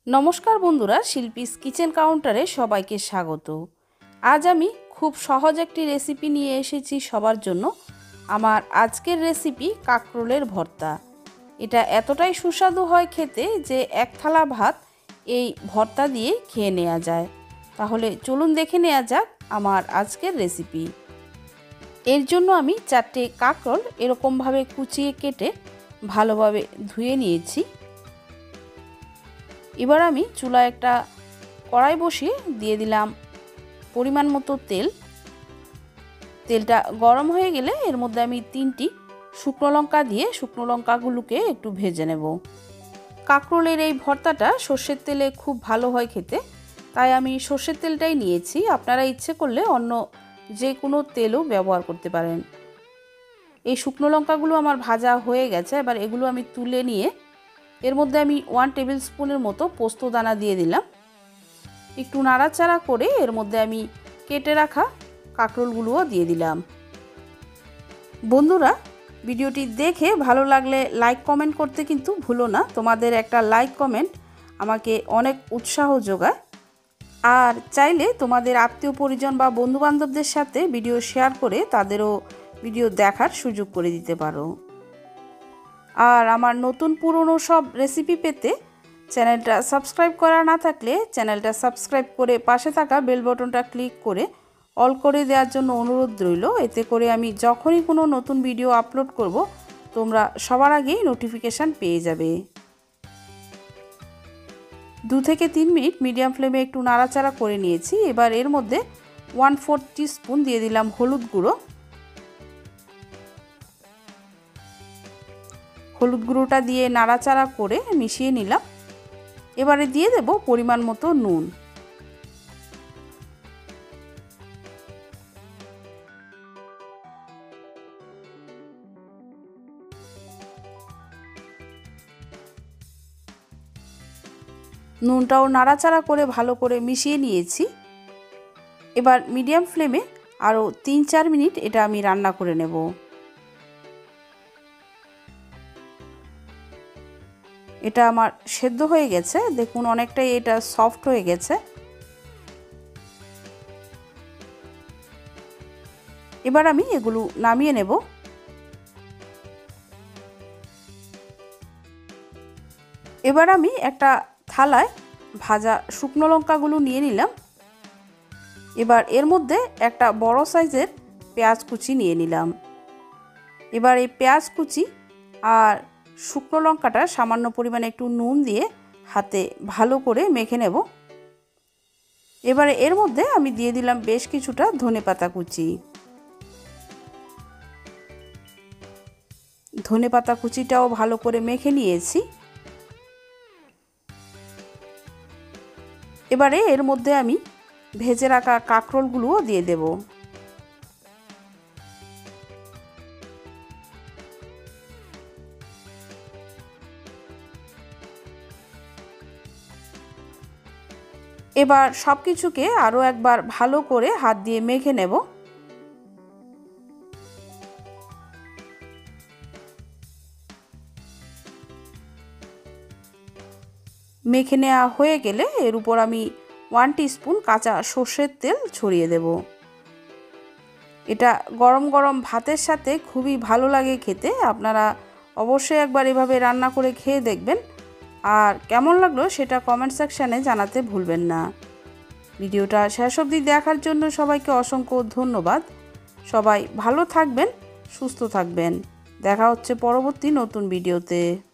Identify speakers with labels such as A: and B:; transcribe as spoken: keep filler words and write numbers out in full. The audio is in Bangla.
A: नमस्कार बंधुरा शिल्पीस किचेन काउंटारे सबाइके स्वागत। आज आमी खूब सहज एकटी रेसिपि निये एसेछि सबार जोन्नो। आमार आजकेर रेसिपि काकरोलेर भर्ता। एटा एतटाई सुस्वादु हय खेते जे एक थाला भात एई भर्ता दिये खेये नेওয়া যায়। ताहले चलुन देखे नेওয়া যাক आमार आजकेर रेसिपि। एर जोन्नो आमी चारटे काकरोल एरकम भावे कुचिये केटे भालोभावे धुए निয়েছি। এবার আমি চুলায় একটা কড়াই বসিয়ে দিয়ে দিলাম পরিমাণ মতো তেল। তেলটা গরম হয়ে গেলে এর মধ্যে আমি তিনটি শুকনো লঙ্কা দিয়ে শুকনো লঙ্কাগুলোকে একটু ভেজে নেব। কাঁকরোলের এই ভর্তাটা সরষের তেলে খুব ভালো হয় খেতে, তাই আমি সরষের তেলটাই নিয়েছি। আপনারা ইচ্ছে করলে অন্য যে কোনো তেলও ব্যবহার করতে পারেন। এই শুকনো লঙ্কাগুলো আমার ভাজা হয়ে গেছে। এবার এগুলো আমি তুলে নিয়ে এর মধ্যে আমি ওয়ান টেবিল স্পুনের মতো পোস্ত দানা দিয়ে দিলাম। একটু নাড়াচাড়া করে এর মধ্যে আমি কেটে রাখা কাঁকরোলগুলোও দিয়ে দিলাম। বন্ধুরা, ভিডিওটি দেখে ভালো লাগলে লাইক কমেন্ট করতে কিন্তু ভুলো না। তোমাদের একটা লাইক কমেন্ট আমাকে অনেক উৎসাহ যোগায়। আর চাইলে তোমাদের আত্মীয় পরিজন বা বন্ধুবান্ধবদের সাথে ভিডিও শেয়ার করে তাদেরও ভিডিও দেখার সুযোগ করে দিতে পারো। আর আমার নতুন পুরনো সব রেসিপি পেতে চ্যানেলটা সাবস্ক্রাইব করা না থাকলে চ্যানেলটা সাবস্ক্রাইব করে পাশে থাকা বেল বাটনটা ক্লিক করে অল করে দেওয়ার জন্য অনুরোধ রইল। এতে করে আমি যখনই কোনো নতুন ভিডিও আপলোড করব তোমরা সবার আগেই নোটিফিকেশান পেয়ে যাবে। দু থেকে তিন মিনিট মিডিয়াম ফ্লেমে একটু নাড়াচাড়া করে নিয়েছি। এবার এর মধ্যে ওয়ান ফোর টিস্পুন দিয়ে দিলাম হলুদ গুঁড়ো। হলুদ গুঁড়োটা দিয়ে নাড়াচাড়া করে মিশিয়ে নিলাম। এবারে দিয়ে দেব পরিমাণ মতো নুন। নুনটাও নাড়াচাড়া করে ভালো করে মিশিয়ে নিয়েছি। এবার মিডিয়াম ফ্লেমে আরও তিন চার মিনিট এটা আমি রান্না করে নেব। এটা আমার সেদ্ধ হয়ে গেছে, দেখুন অনেকটাই এটা সফট হয়ে গেছে। এবার আমি এগুলো নামিয়ে নেব। এবার আমি একটা থালায় ভাজা শুকনো লঙ্কাগুলো নিয়ে নিলাম। এবার এর মধ্যে একটা বড় সাইজের পেঁয়াজ কুচি নিয়ে নিলাম। এবার এই পেঁয়াজ কুচি আর শুকনো লঙ্কাটা সামান্য পরিমাণে একটু নুন দিয়ে হাতে ভালো করে মেখে নেব। এবারে এর মধ্যে আমি দিয়ে দিলাম বেশ কিছুটা ধনেপাতা কুচি। ধনেপাতা কুচিটাও ভালো করে মেখে নিয়েছি। এবারে এর মধ্যে আমি ভেজে রাখা কাঁকরোলগুলোও দিয়ে দেব। এবার সব কিছুকে আরও একবার ভালো করে হাত দিয়ে মেখে নেব। মেখে নেওয়া হয়ে গেলে এর উপর আমি ওয়ান টিস্পুন কাঁচা সর্ষের তেল ছড়িয়ে দেব। এটা গরম গরম ভাতের সাথে খুবই ভালো লাগে খেতে। আপনারা অবশ্যই একবার এভাবে রান্না করে খেয়ে দেখবেন। আর কেমন লাগলো সেটা কমেন্ট সেকশানে জানাতে ভুলবেন না। ভিডিওটা শেষ অবধি দেখার জন্য সবাইকে অসংখ্য ধন্যবাদ। সবাই ভালো থাকবেন, সুস্থ থাকবেন। দেখা হচ্ছে পরবর্তী নতুন ভিডিওতে।